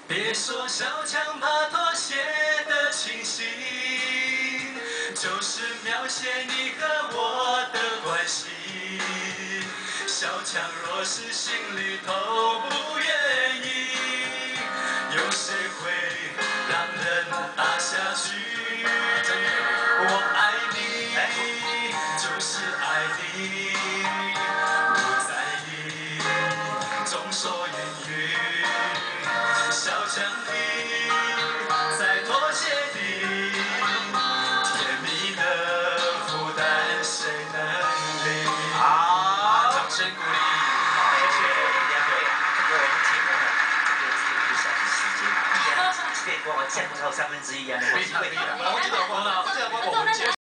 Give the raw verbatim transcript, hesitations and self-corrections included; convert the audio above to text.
别说小强怕妥协的情形，就是描写你和我的关系。小强若是心里头不愿意，有谁会让人爱下去？我爱你，就是爱你，不在意众说纷纭。小强的在妥协的，甜蜜的负担谁能理？好，掌声鼓励。 谢谢两位。这个我们节目呢，这个只有一个小时时间，既然可以帮我占到三分之一啊，我机会。 我知道，我知道，我知道，我们节。